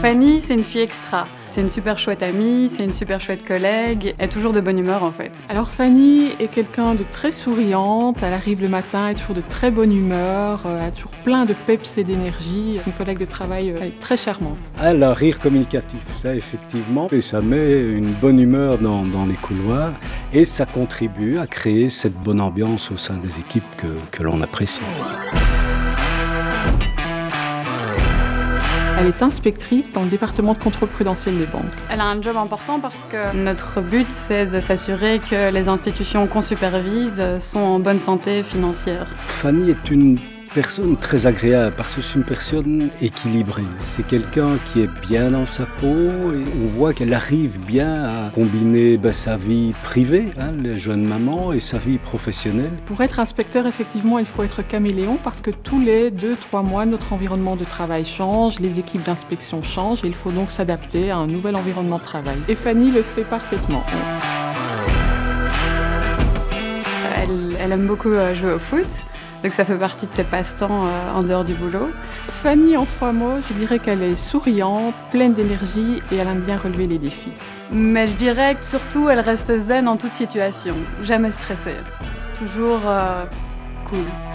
Fanny, c'est une fille extra. C'est une super chouette amie, c'est une super chouette collègue. Elle est toujours de bonne humeur en fait. Alors Fanny est quelqu'un de très souriante. Elle arrive le matin, elle est toujours de très bonne humeur. Elle a toujours plein de peps et d'énergie. Une collègue de travail, elle est très charmante. Elle a un rire communicatif, ça effectivement. Et ça met une bonne humeur dans les couloirs. Et ça contribue à créer cette bonne ambiance au sein des équipes que l'on apprécie. Elle est inspectrice dans le département de contrôle prudentiel des banques. Elle a un job important parce que notre but, c'est de s'assurer que les institutions qu'on supervise sont en bonne santé financière. Fanny est une personne très agréable parce que c'est une personne équilibrée. C'est quelqu'un qui est bien dans sa peau et on voit qu'elle arrive bien à combiner sa vie privée, les jeunes mamans, et sa vie professionnelle. Pour être inspecteur, effectivement, il faut être caméléon parce que tous les 2-3 mois, notre environnement de travail change, les équipes d'inspection changent et il faut donc s'adapter à un nouvel environnement de travail. Et Fanny le fait parfaitement. Elle aime beaucoup jouer au foot. Donc ça fait partie de ses passe-temps en dehors du boulot. Fanny, en 3 mots, je dirais qu'elle est souriante, pleine d'énergie et elle aime bien relever les défis. Mais je dirais que surtout, elle reste zen en toute situation. Jamais stressée. Toujours cool.